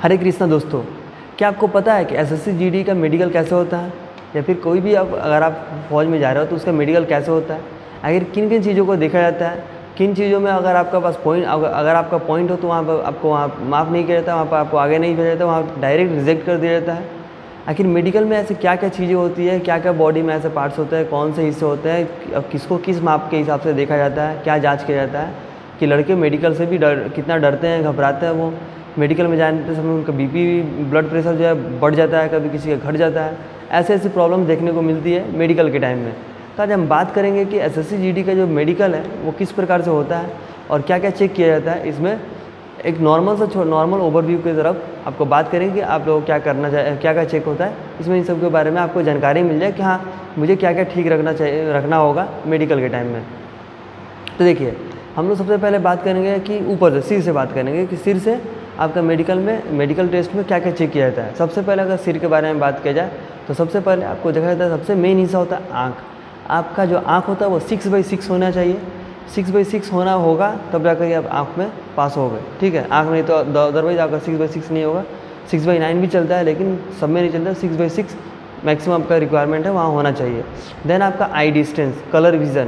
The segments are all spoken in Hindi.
हरे कृष्णा दोस्तों, क्या आपको पता है कि एसएससी जीडी का मेडिकल कैसे होता है, या फिर कोई भी अगर आप फौज में जा रहे हो तो उसका मेडिकल कैसे होता है, आखिर किन किन चीज़ों को देखा जाता है, किन चीज़ों में अगर आपका पास पॉइंट अगर आपका पॉइंट हो तो वहाँ पर आपको वहाँ माफ़ नहीं किया जाता, वहाँ पर आपको आगे नहीं भेजा जाता, वहाँ डायरेक्ट रिजेक्ट कर दिया जाता है। आखिर मेडिकल में ऐसे क्या क्या चीज़ें होती है, क्या क्या बॉडी में ऐसे पार्ट्स होते हैं, कौन से हिस्से होते हैं, किसको किस माप के हिसाब से देखा जाता है, क्या जाँच किया जाता है कि लड़के मेडिकल से भी कितना डरते हैं, घबराते हैं। वो मेडिकल में जाने समय उनका बीपी ब्लड प्रेशर जो है बढ़ जाता है, कभी किसी का घट जाता है। ऐसे ऐसी प्रॉब्लम देखने को मिलती है मेडिकल के टाइम में। तो आज हम बात करेंगे कि एसएससी जीडी का जो मेडिकल है वो किस प्रकार से होता है और क्या क्या चेक किया जाता है। इसमें एक नॉर्मल ओवरव्यू की तरफ आपको बात करेंगे कि आप लोग क्या करना चाहिए, क्या क्या चेक होता है इसमें, इन सब के बारे में आपको जानकारी मिल जाए कि हाँ मुझे क्या क्या ठीक रखना होगा मेडिकल के टाइम में। तो देखिए, हम लोग सबसे पहले बात करेंगे कि ऊपर से सिर से बात करेंगे कि सिर से आपका मेडिकल टेस्ट में क्या क्या चेक किया जाता है। सबसे पहले अगर सिर के बारे में बात किया जाए तो सबसे पहले आपको देखा जाता है, सबसे मेन हिस्सा होता है आँख। आपका जो आँख होता है वो 6/6 होना चाहिए। 6/6 होना होगा तब जाकर आप आँख में पास हो गए, ठीक है। आँख नहीं तो अदरवाइज आपका 6/6 नहीं होगा। 6/9 भी चलता है लेकिन सब में नहीं चलता, 6/6 मैक्सिमम आपका रिक्वायरमेंट है, वहाँ होना चाहिए। देन आपका आई डिस्टेंस, कलर विजन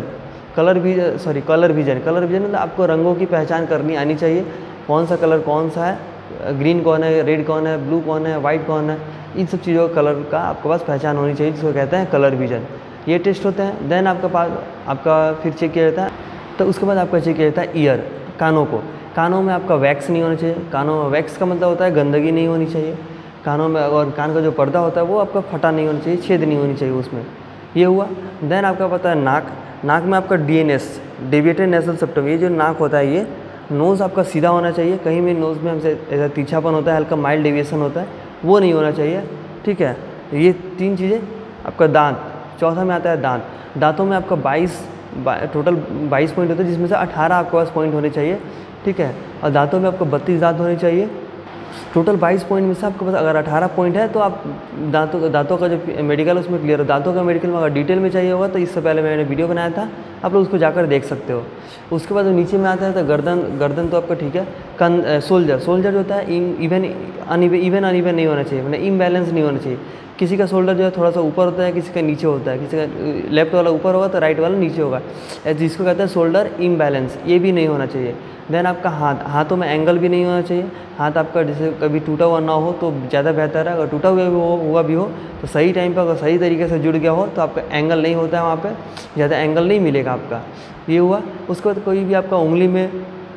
मतलब आपको रंगों की पहचान करनी आनी चाहिए। कौन सा कलर कौन सा है, ग्रीन कौन है, रेड कौन है, ब्लू कौन है, वाइट कौन है, इन सब चीज़ों का कलर का आपके पास पहचान होनी चाहिए, जिसको कहते हैं कलर विजन। ये टेस्ट होते हैं। देन आपका फिर चेक किया जाता है, तो उसके बाद आपका चेक किया जाता है ईयर, कानों में आपका वैक्स नहीं होना चाहिए। कानों में वैक्स का मतलब होता है गंदगी नहीं होनी चाहिए कानों में, और कान का जो पर्दा होता है वो आपका फटा नहीं होना चाहिए, छेद नहीं होनी चाहिए उसमें। ये हुआ। देन आपका पता है नाक में आपका DNS, डेविएटेड नेजल सेप्टम, ये जो नाक होता है, ये नोज़ आपका सीधा होना चाहिए। कहीं भी नोज़ में हमसे ऐसा तिरछापन होता है, हल्का माइल्ड डेविएशन होता है, वो नहीं होना चाहिए, ठीक है। ये 3 चीज़ें। आपका दांत, चौथा में आता है दांतों में आपका टोटल 22 पॉइंट होते हैं, जिसमें से 18 आपके पास पॉइंट होने चाहिए, ठीक है। और दांतों में आपको 32 दांत होने चाहिए। टोटल 22 पॉइंट में से आपके पास अगर 18 पॉइंट है तो आप दांतों का जो मेडिकल है उसमें क्लियर हो। दांतों का मेडिकल में अगर डिटेल में चाहिए होगा तो इससे पहले मैंने वीडियो बनाया था, आप लोग उसको जाकर देख सकते हो। उसके बाद नीचे में आता है तो गर्दन तो आपका ठीक है। शोल्डर जो होता है इवन अनइवन नहीं होना चाहिए, मतलब इम्बैलेंस नहीं होना चाहिए। किसी का शोल्डर जो है थोड़ा सा ऊपर होता है, किसी का नीचे होता है, किसी का लेफ्ट वाला ऊपर होगा तो राइट वाला नीचे होगा, जिसको कहते हैं शोल्डर इम्बैलेंस, ये भी नहीं होना चाहिए। देन आपका हाथों में एंगल भी नहीं होना चाहिए। हाथ आपका जैसे कभी टूटा हुआ ना हो तो ज़्यादा बेहतर है। अगर टूटा हुआ भी हो तो सही टाइम पर अगर सही तरीके से जुड़ गया हो तो आपका एंगल नहीं होता है, वहाँ पे ज़्यादा एंगल नहीं मिलेगा आपका। ये हुआ। उसके बाद कोई भी आपका उंगली में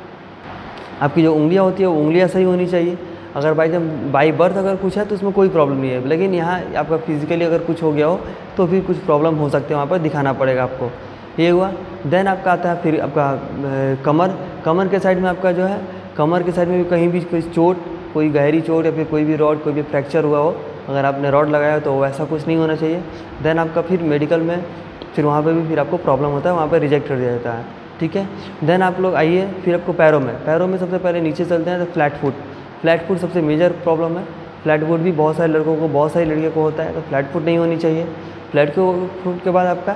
आपकी जो उंगलियाँ होती है वो उंगलियाँ सही होनी चाहिए। अगर बाई बर्थ अगर कुछ है तो उसमें कोई प्रॉब्लम नहीं है, लेकिन यहाँ आपका फिजिकली अगर कुछ हो गया हो तो फिर कुछ प्रॉब्लम हो सकते हैं, वहाँ पर दिखाना पड़ेगा आपको। ये हुआ। देन आपका आता है फिर आपका कमर के साइड में आपका जो है, कमर के साइड में भी कहीं भी कोई चोट, कोई गहरी चोट या फिर कोई भी रॉड, कोई भी फ्रैक्चर हुआ हो, अगर आपने रॉड लगाया तो वैसा कुछ नहीं होना चाहिए। देन आपका फिर मेडिकल में फिर वहाँ पे भी फिर आपको प्रॉब्लम होता है, वहाँ पे रिजेक्ट कर दिया जाता है, ठीक है। देन आप लोग आइए फिर आपको पैरों में सबसे पहले नीचे चलते हैं तो फ्लैट फुट सबसे मेजर प्रॉब्लम है। फ्लैट फुट भी बहुत सारे लड़कों को, बहुत सारी लड़कियों को होता है, तो फ्लैट फुट नहीं होनी चाहिए। फ्लैट फुट के बाद आपका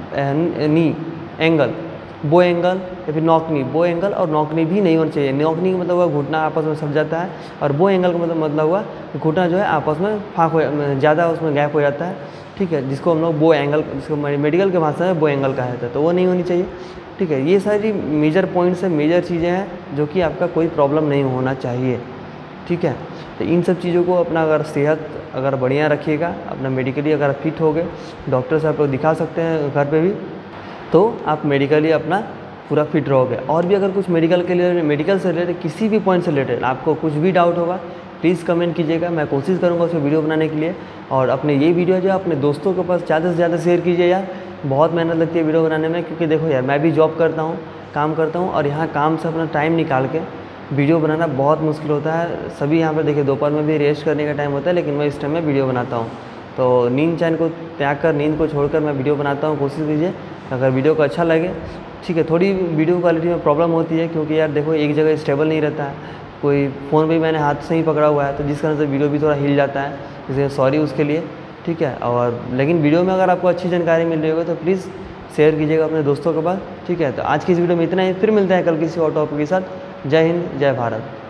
नी एंगल, बो एंगल या फिर नॉकनी, बो एंगल और नॉकनी भी नहीं होना चाहिए। नॉकनी का मतलब हुआ घुटना आपस में सट जाता है, और बो एंगल का मतलब हुआ घुटना जो है आपस में फाँक हो, ज़्यादा उसमें गैप हो जाता है, ठीक है, जिसको हम लोग बो एंगल, जिसको मेडिकल के भाषा में बो एंगल कहा जाता है, तो वो नहीं होनी चाहिए, ठीक है। ये सारी मेजर पॉइंट्स है, मेजर चीज़ें हैं जो कि आपका कोई प्रॉब्लम नहीं होना चाहिए, ठीक है। तो इन सब चीज़ों को अपना अगर सेहत अगर बढ़िया रखिएगा, अपना मेडिकली अगर फिट हो गए, डॉक्टर से आप लोग दिखा सकते हैं घर पे भी, तो आप मेडिकली अपना पूरा फिट रहोगे। और भी अगर कुछ मेडिकल से रिलेटेड किसी भी पॉइंट से रिलेटेड आपको कुछ भी डाउट होगा, प्लीज़ कमेंट कीजिएगा, मैं कोशिश करूँगा उसमें वीडियो बनाने के लिए। और अपने ये वीडियो जो है अपने दोस्तों के पास ज़्यादा से ज़्यादा शेयर कीजिए यार, बहुत मेहनत लगती है वीडियो बनाने में, क्योंकि देखो यार मैं भी जॉब करता हूँ, काम करता हूँ, और यहाँ काम से अपना टाइम निकाल के वीडियो बनाना बहुत मुश्किल होता है। सभी यहाँ पर देखिए दोपहर में भी रेस्ट करने का टाइम होता है, लेकिन मैं इस टाइम में वीडियो बनाता हूँ। तो नींद चैन को त्याग कर, नींद को छोड़कर मैं वीडियो बनाता हूँ। कोशिश कीजिए अगर वीडियो को अच्छा लगे, ठीक है। थोड़ी वीडियो क्वालिटी में प्रॉब्लम होती है क्योंकि यार देखो एक जगह स्टेबल नहीं रहता है, कोई फ़ोन भी मैंने हाथ से ही पकड़ा हुआ है, तो जिस कारण से वीडियो भी थोड़ा हिल जाता है, इसलिए सॉरी उसके लिए, ठीक है। और लेकिन वीडियो में अगर आपको अच्छी जानकारी मिल रही होगी तो प्लीज़ शेयर कीजिएगा अपने दोस्तों के पास, ठीक है। तो आज की इस वीडियो में इतना ही, फिर मिलते हैं कल किसी और टॉपिक के साथ। जय हिंद, जय भारत।